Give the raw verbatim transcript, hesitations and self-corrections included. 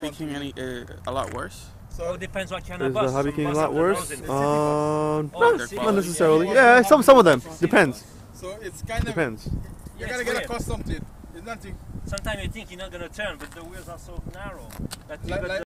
King any uh, a lot worse? So Oh, depends what kind Is of the bus. Hobby Some King a buses lot are worse? those in- Um, Oh, no, they're not quality. necessarily. Yeah, Yeah, yeah, some some of them depends. So it's kind of Depends. you Yeah, gotta it's get weird. accustomed to it. It's nothing. Sometimes you think you're not gonna turn, but the wheels are so narrow that you Like- got like-